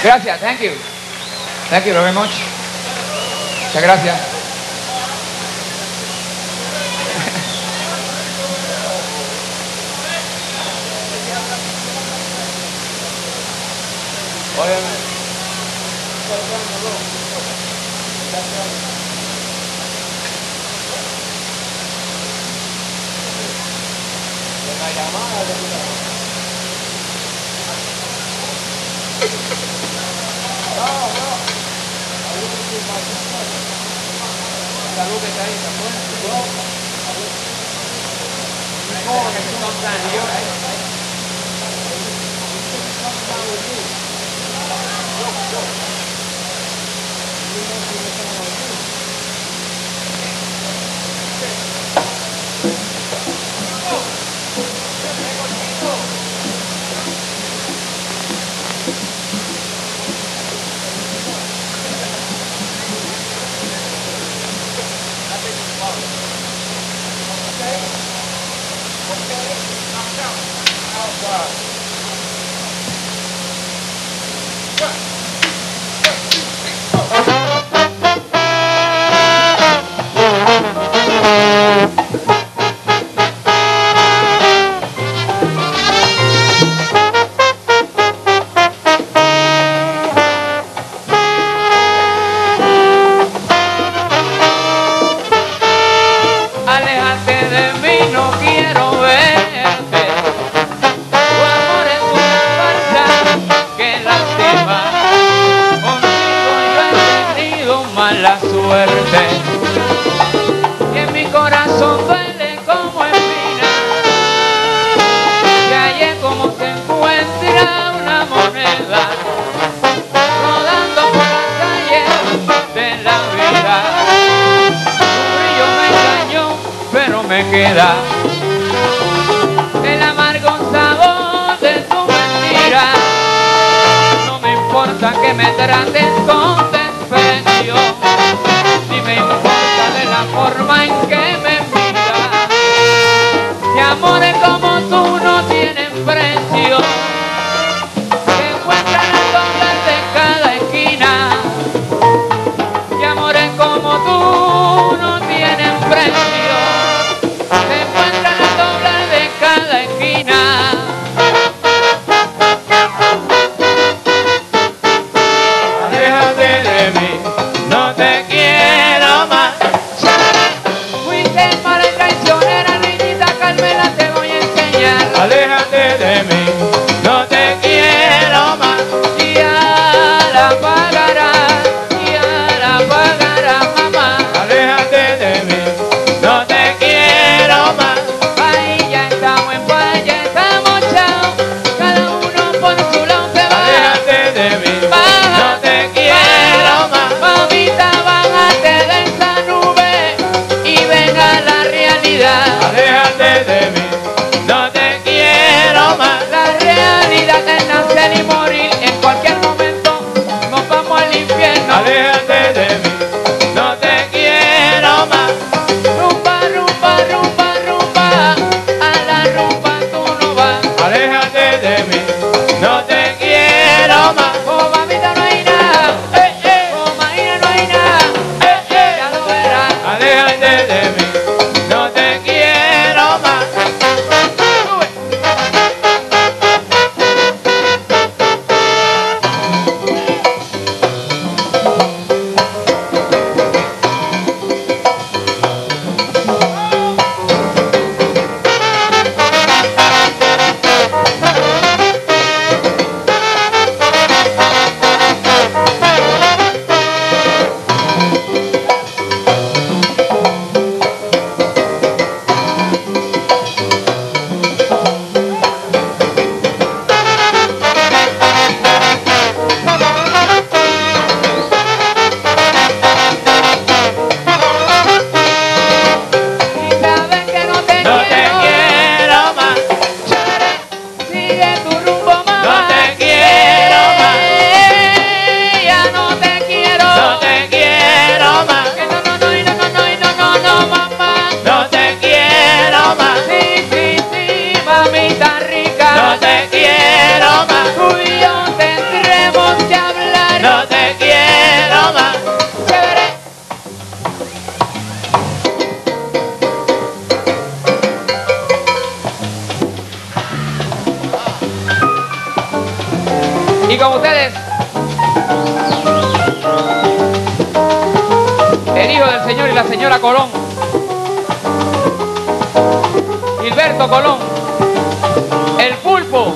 Gracias, thank you. Thank you very much. Muchas gracias. Salud que está ahí, mala suerte y en mi corazón duele como espina que hallé como se encuentra una moneda rodando por las calles de la vida. Tu brillo me engañó, pero me queda el amargo sabor de tu mentira. No me importa que me trates con desprecio, ni me importa de la forma en que me miras. Y amores como tú no tienen precio, se encuentran al doblar de cada esquina. Y amores como tú no tienen precio, se encuentran al doblar de cada esquina. Y con ustedes, el hijo del señor y la señora Colón, Gilberto Colón, el Pulpo.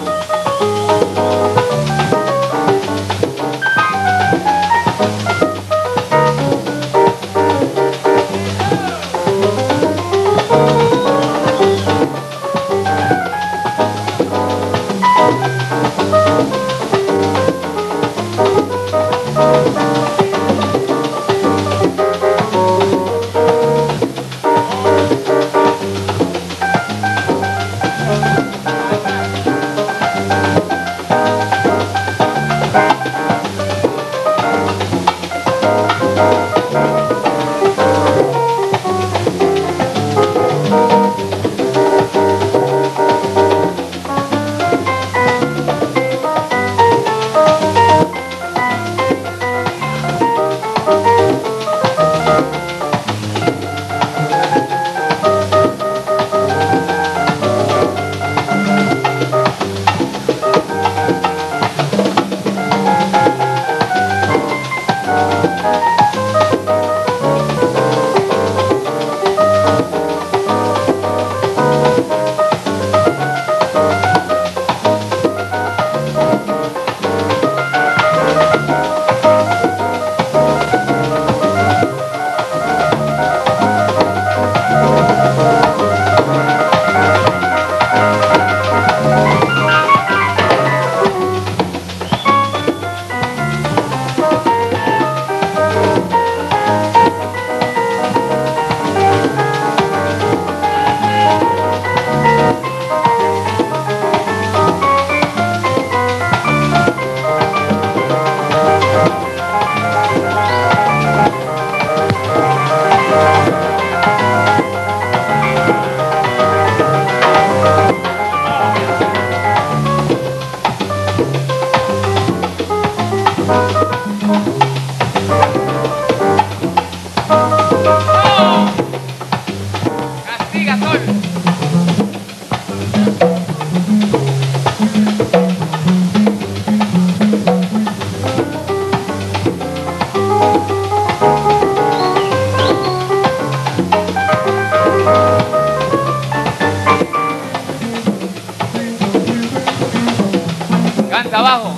Abajo,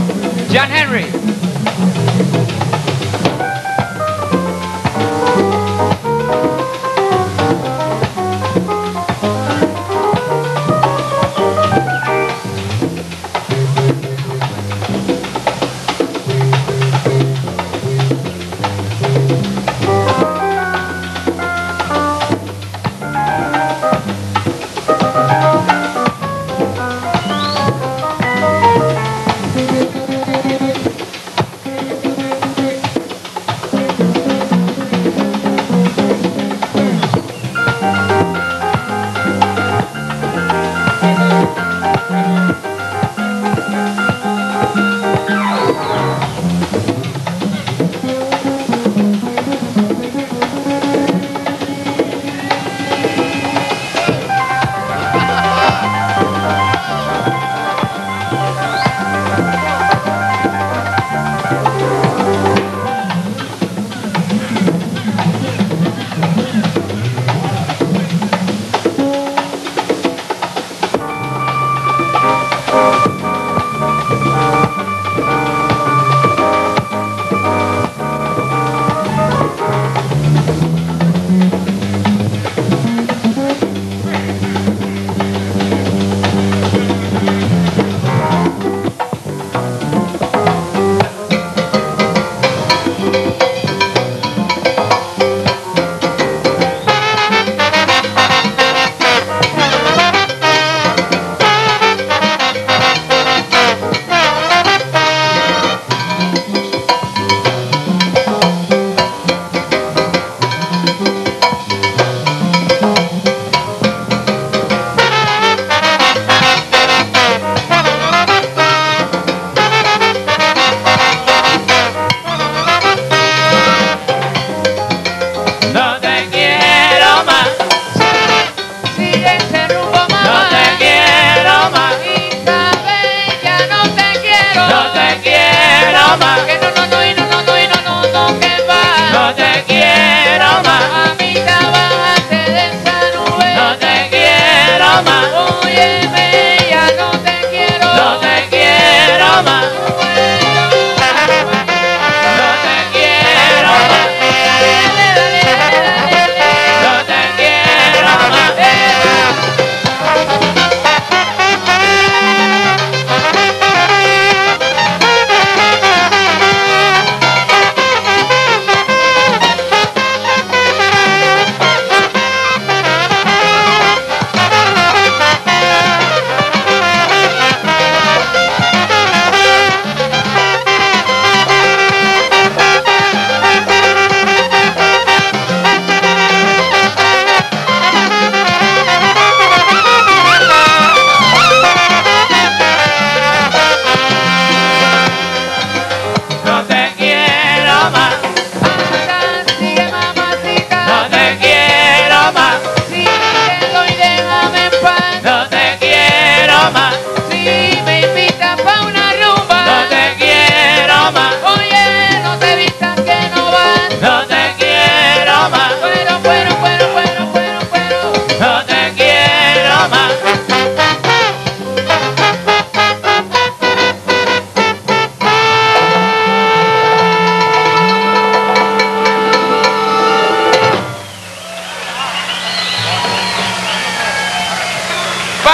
John Henry.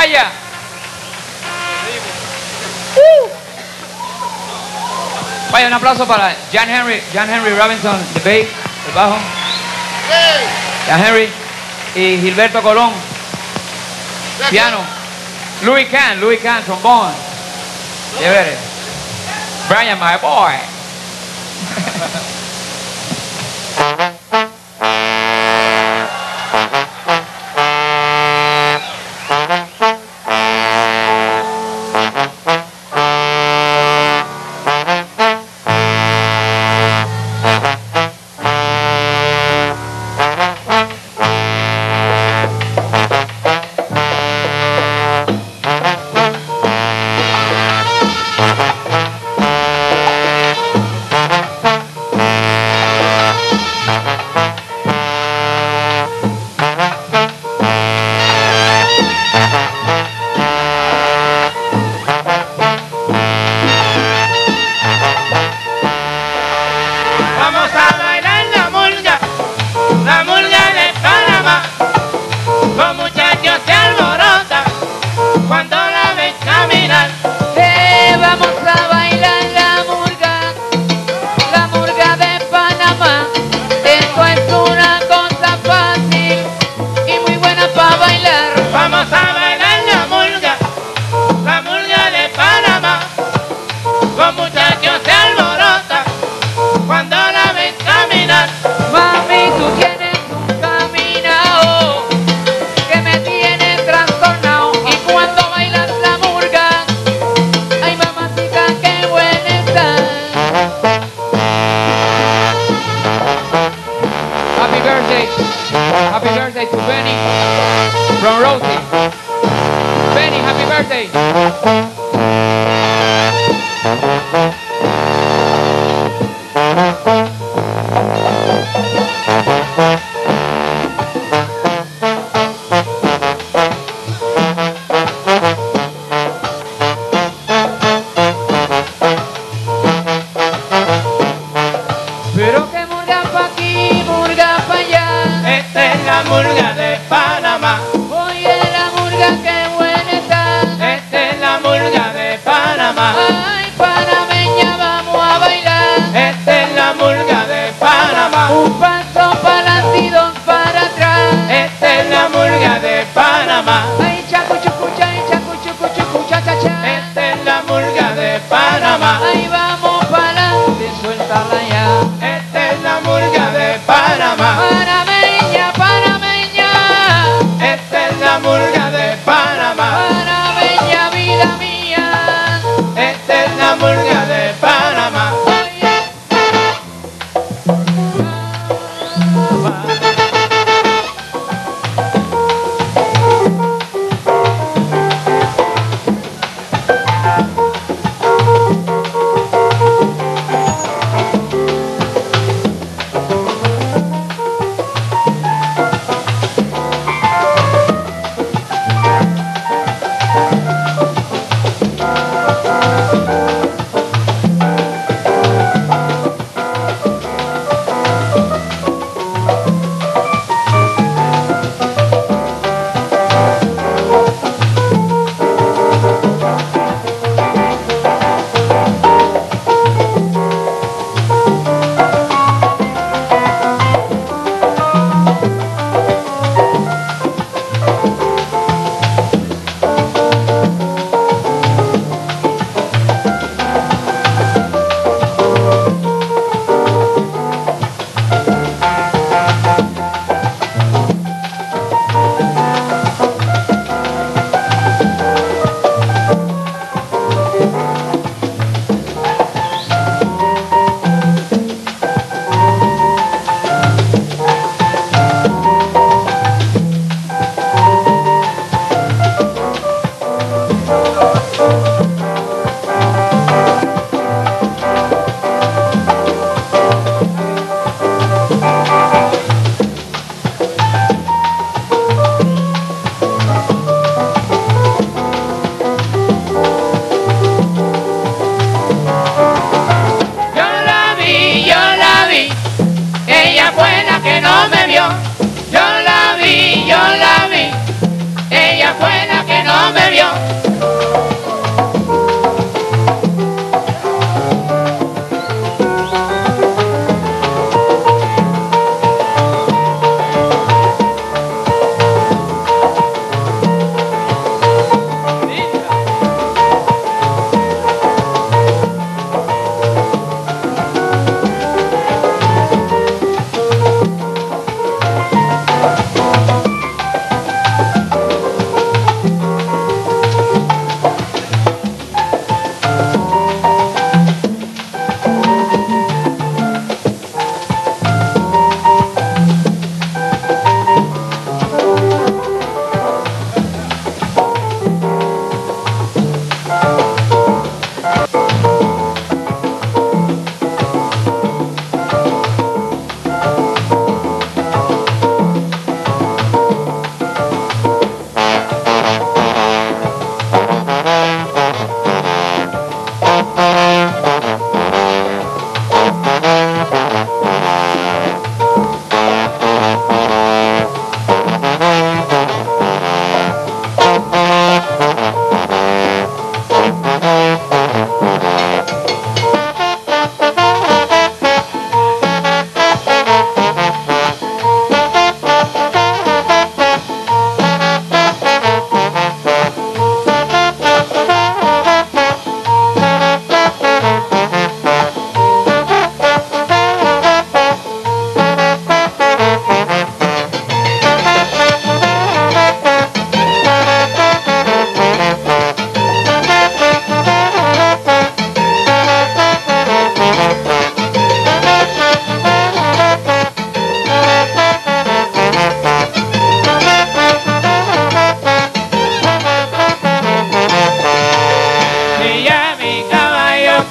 Vaya. Vaya, un aplauso para John Henry Robinson, de bass, el bajo. John Henry y Gilberto Colón, piano. Louis Kahn, trombone. Chévere. Brian, my boy. Happy birthday to Benny from Rosie. Benny, happy birthday. Pero que murga pa' aquí, murga pa' allá. Esta es la murga de Panamá. Oye la murga que buena está. Esta es la murga de Panamá. Ay, panameña, vamos a bailar. Esta es la murga de Panamá. Un paso para adelante y dos para atrás. Esta es la murga de Panamá. Ay, chacu, chucucha, cha, cha, cha. Esta es la murga de Panamá. Ahí vamos para adelante, suéltala ya. Esta es la murga de Panamá. Panameña, panameña. Esta es la murga de Panamá. Panameña, vida mía. Esta es la murga de Panamá.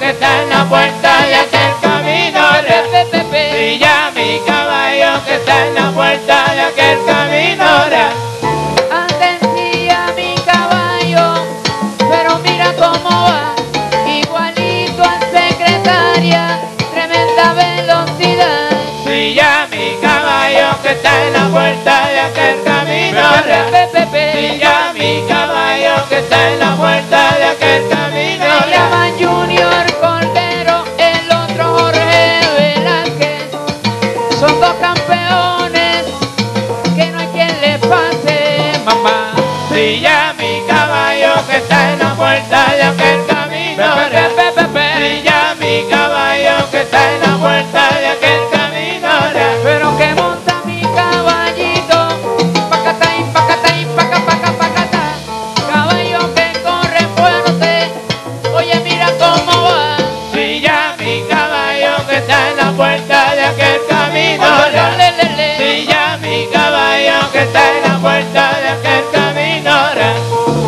que está en la puerta de aquel camino real. Silla mi caballo que está en la puerta de aquel camino real. Atencilla mi caballo, pero mira cómo va, igualito a secretaria, tremenda velocidad. Silla mi caballo que está en la puerta de aquel camino real. Silla mi caballo que está en la puerta de aquel camino Se real. llaman Junior Cordero, el otro Jorge Velázquez. Son dos campeones que no hay quien les pase, mamá. Silla mi caballo que está en la puerta de aquel camino real. Silla mi caballo que está en la puerta de aquel camino real. Pero que monta mi caballito, pacataín, pacataín, paca, paca, pacata. Caballo que corre fuerte, oye mira cómo va. Silla mi caballo que está en la puerta de aquel camino real. Silla mi caballo que está en la puerta de aquel camino real.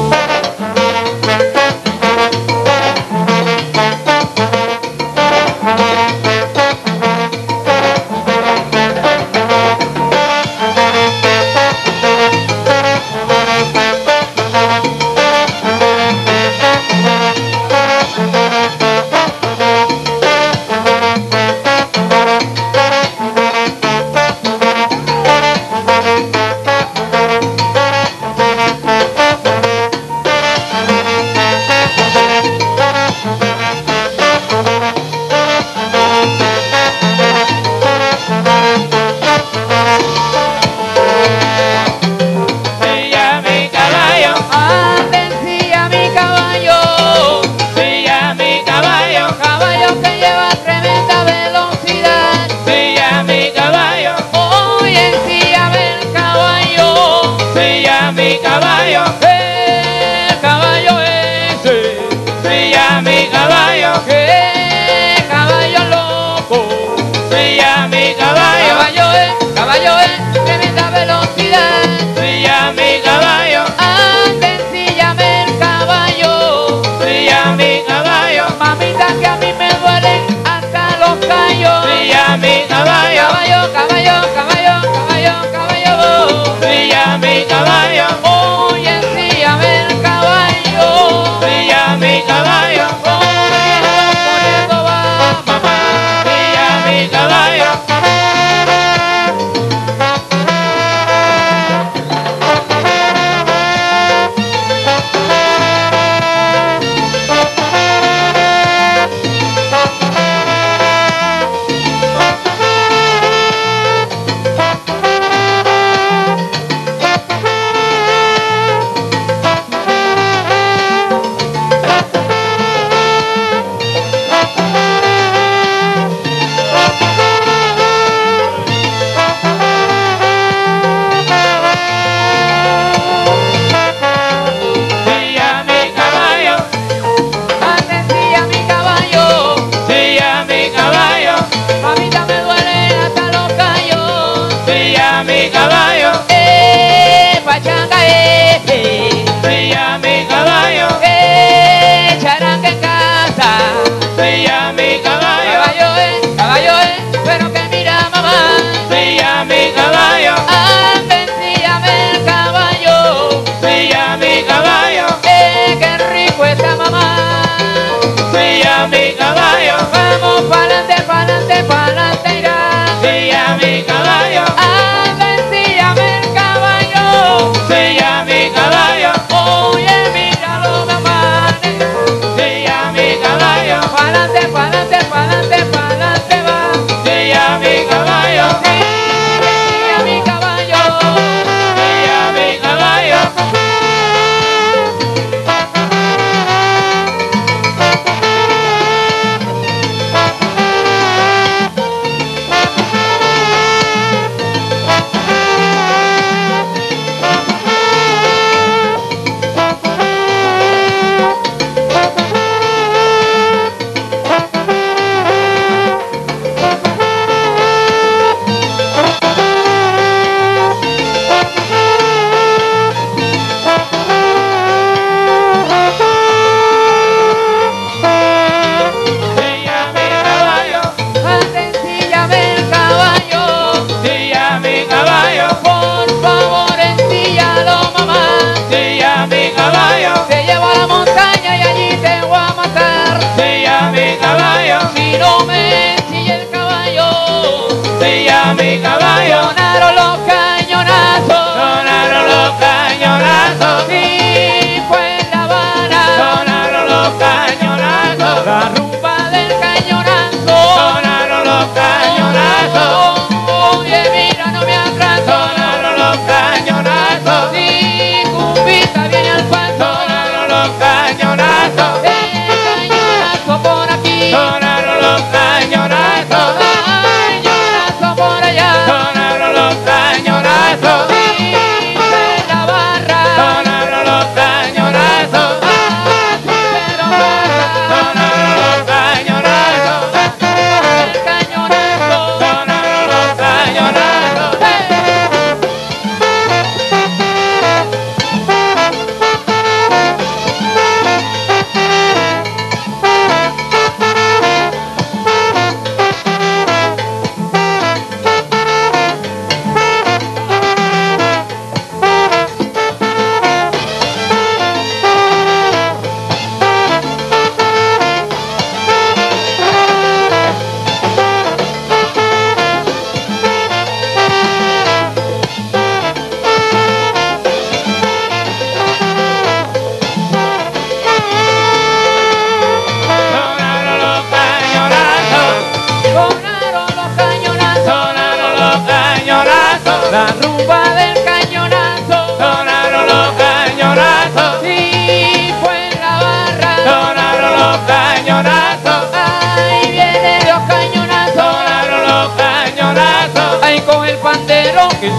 Silla mi caballo, Atencilla mi caballo, silla mi caballo, caballo que lleva tremenda velocidad. silla mi caballo, Oye, encíame el caballo, silla mi caballo, el caballo ese, silla mi caballo, que caballo loco. silla mi caballo, Caballo es, tremenda velocidad. silla mi caballo, Atencíllame el caballo, silla mi caballo, mamita que a mí me duelen hasta los callos. silla mi caballo, Caballo, caballo, caballo, caballo, caballo. silla mi caballo, Oye, encíllame el caballo, silla mi caballo, poniendo va, mamá. silla mi caballo.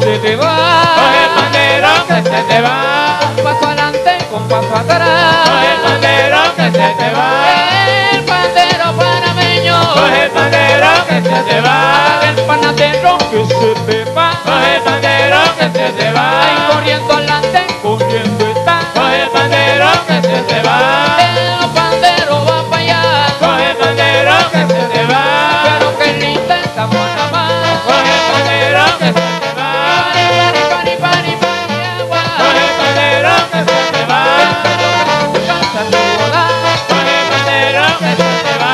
se te va. Coge el pandero que se te va. Un paso adelante con paso atrás. Coge el pandero que se te va. El pandero panameño. Coge el pandero que se te va. El panadero que se te va. Coge el pandero que se te va. Ahí corriendo adelante, corriendo está. Coge el pandero que se te va. El pandero va para allá. Coge el pandero que se te va. Pero que le intenta Panamá. Coge el pandero que se te va. Pani, pani, pani, pani, agua. Coge el pandero que se te va. Cansa tu boda. Coge el pandero que se te va.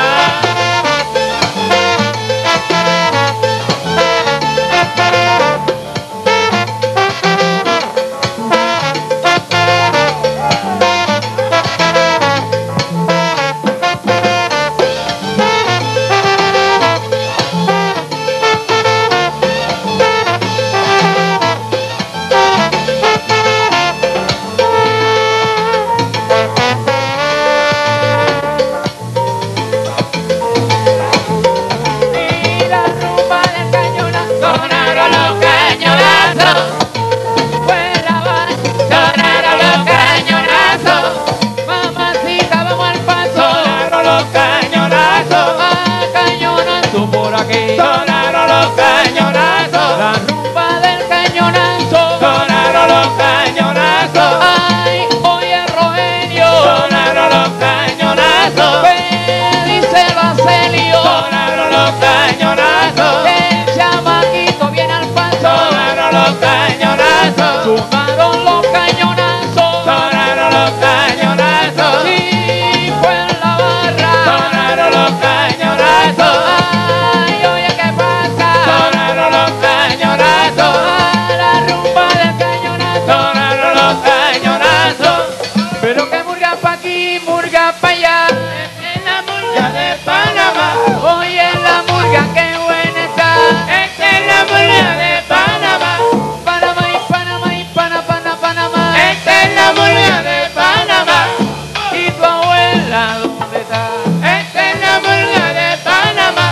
Y la rumba del cañonazo. Sonaron los cañonazos. Fue la vara. Sonaron los cañonazos. Mamacita, vamos al paso. Sonaron los cañonazos. Ah, cañonazo por aquí. Sonaron los cañonazos. La rumba del cañonazo. Sonaron los cañonazos. Ay, oye Rogelio. Sonaron los cañonazos. Díselo a Celio. Sonaron los cañonazos. El chamaquito viene al paso. Sonaron los cañonazos. Sumaron los cañonazos. Sonaron los cañonazos. Sí, fue en la barra. Sonaron los cañonazos. Ay, oye, ¿qué pasa? Sonaron los cañonazos. Ah, la rumba del cañonazo. Sonaron los cañonazos. Pero que murga pa' aquí, murga pa' allá. En la murga de Panamá. Oye, la murga, qué buena está. Esta es la murga de Panamá. Panamá y Panamá y Panamá. Esta es la murga de Panamá. ¿Y tu abuela dónde está? Esta es la murga de Panamá.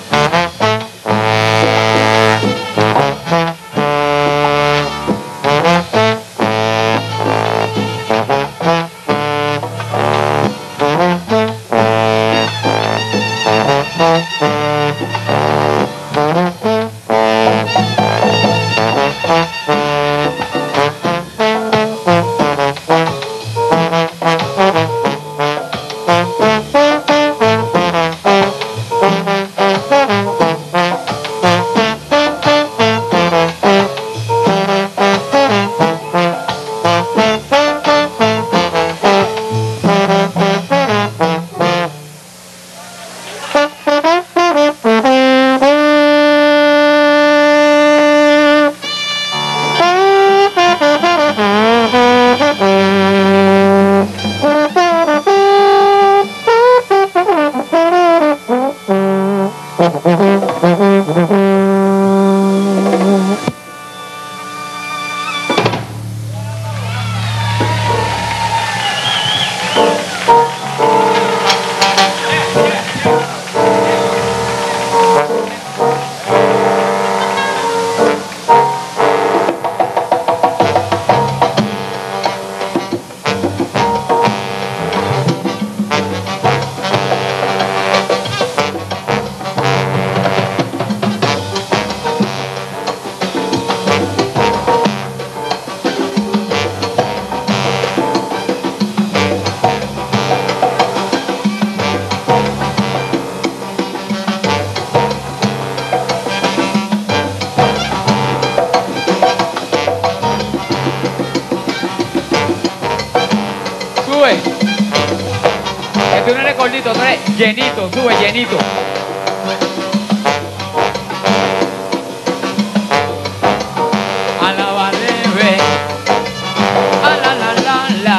Sube. Que tú no eres gordito, tú eres llenito. Sube, llenito. A la balebe. A la la la la.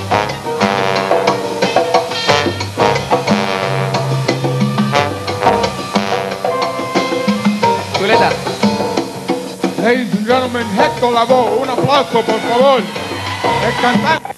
Chuleta. Ladies and gentlemen, Héctor Lavoe, un aplauso por favor. El cantante.